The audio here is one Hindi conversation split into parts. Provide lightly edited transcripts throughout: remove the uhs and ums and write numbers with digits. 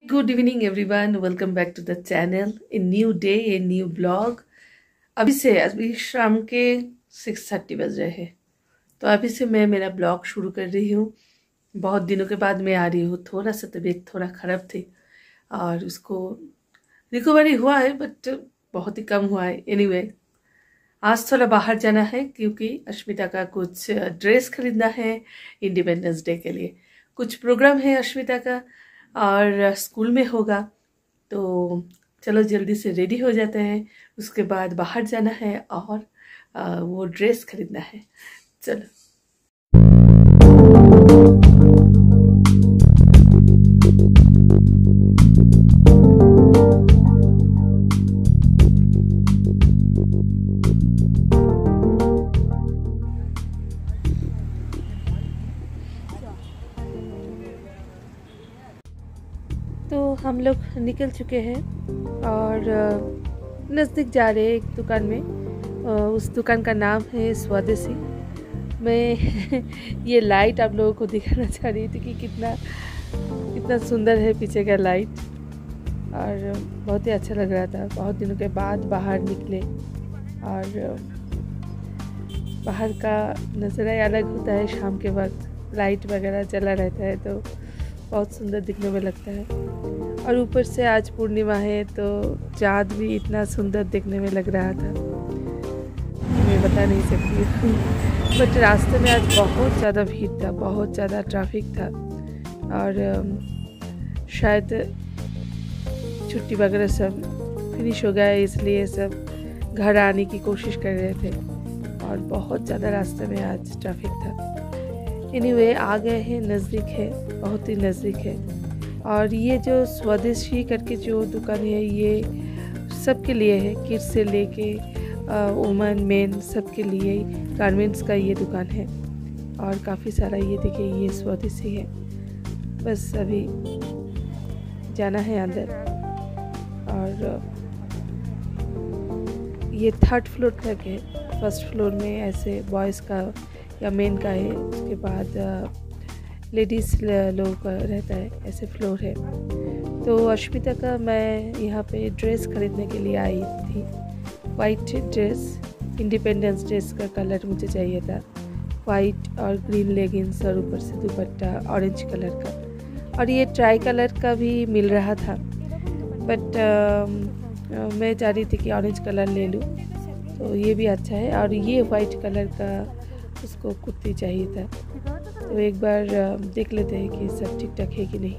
Good evening everyone, welcome back to the channel. A new day, a new blog. अभी शाम के 6:30 बज रहे हैं। तो अभी से मैं मेरा ब्लॉग शुरू कर रही हूँ। बहुत दिनों के बाद मैं आ रही हूँ। थोड़ा सा तबीयत थोड़ा ख़राब थी और उसको रिकवरी हुआ है, बट बहुत ही कम हुआ है। एनीवे, आज थोड़ा बाहर जाना है क्योंकि अश्मिता का कुछ ड्रेस खरीदना है इंडिपेंडेंस डे के लिए। कुछ प्रोग्राम है अश्मिता का और स्कूल में होगा। तो चलो जल्दी से रेडी हो जाते हैं। उसके बाद बाहर जाना है और वो ड्रेस खरीदना है। चलो। तो हम लोग निकल चुके हैं और नज़दीक जा रहे हैं एक दुकान में। उस दुकान का नाम है स्वदेशी। मैं ये लाइट आप लोगों को दिखाना चाह रही थी कि कितना कितना सुंदर है पीछे का लाइट, और बहुत ही अच्छा लग रहा था। बहुत दिनों के बाद बाहर निकले और बाहर का नज़ारा ही अलग होता है। शाम के वक्त लाइट वगैरह जला रहता है तो बहुत सुंदर दिखने में लगता है। और ऊपर से आज पूर्णिमा है तो चाँद भी इतना सुंदर दिखने में लग रहा था, मैं बता नहीं सकती। बट रास्ते में आज बहुत ज़्यादा भीड़ था, बहुत ज़्यादा ट्रैफिक था और शायद छुट्टी वगैरह सब फिनिश हो गया, इसलिए सब घर आने की कोशिश कर रहे थे और बहुत ज़्यादा रास्ते में आज ट्रैफिक था। एनीवे, आ गए हैं, नज़दीक है, बहुत ही नज़दीक है। और ये जो स्वदेशी करके जो दुकान है ये सबके लिए है, किड्स से लेके वुमेन मेन सबके लिए गारमेंट्स का ये दुकान है। और काफ़ी सारा ये देखिए ये स्वदेशी है। बस अभी जाना है अंदर। और ये 3rd फ्लोर तक है। 1st फ्लोर में ऐसे बॉयज़ का या मेन का है, उसके बाद लेडीज़ लोगों का रहता है, ऐसे फ्लोर है। तो अश्मिता का मैं यहाँ पे ड्रेस खरीदने के लिए आई थी। वाइट ड्रेस, इंडिपेंडेंस ड्रेस का कलर मुझे चाहिए था, वाइट और ग्रीन लेगिंग्स और ऊपर से दुपट्टा ऑरेंज कलर का। और ये ट्राई कलर का भी मिल रहा था, बट मैं चाह रही थी कि ऑरेंज कलर ले लूँ, तो ये भी अच्छा है। और ये वाइट कलर का उसको कुर्ती चाहिए था, तो एक बार देख लेते हैं कि सब ठीक ठाक है कि नहीं।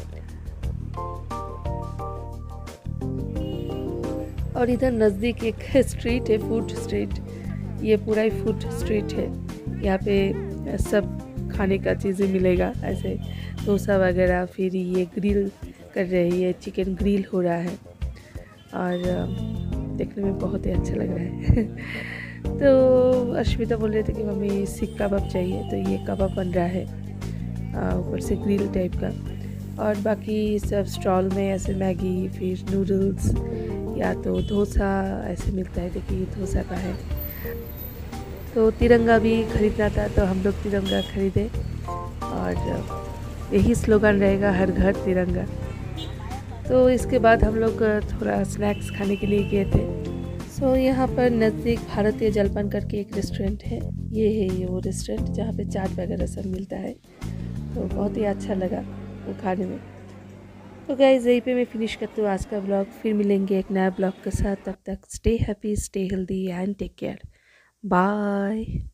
और इधर नज़दीक एक स्ट्रीट है, फूड स्ट्रीट। ये पूरा ही फूड स्ट्रीट है। यहाँ पे सब खाने का चीज़ें मिलेगा, ऐसे डोसा वगैरह। फिर ये ग्रिल कर रही है, चिकन ग्रिल हो रहा है और देखने में बहुत ही अच्छा लग रहा है। तो अश्मिता बोल रहे थे कि मम्मी सीख कबाब चाहिए, तो ये कबाब बन रहा है ऊपर से ग्रिल टाइप का। और बाकी सब स्टॉल में ऐसे मैगी, फिर नूडल्स या तो डोसा ऐसे मिलता है। देखिए ये डोसा का है। तो तिरंगा भी खरीदना था तो हम लोग तिरंगा खरीदे और यही स्लोगन रहेगा, हर घर तिरंगा। तो इसके बाद हम लोग थोड़ा स्नैक्स खाने के लिए गए थे। सो यहाँ पर नज़दीक भारतीय जलपान करके एक रेस्टोरेंट है। ये है ये वो रेस्टोरेंट जहाँ पे चाट वगैरह सब मिलता है, तो बहुत ही अच्छा लगा वो खाने में। तो गाइस, यहीं पे मैं फिनिश करती हूँ आज का ब्लॉग। फिर मिलेंगे एक नया ब्लॉग के साथ। तब तक stay happy, stay healthy and take care. Bye.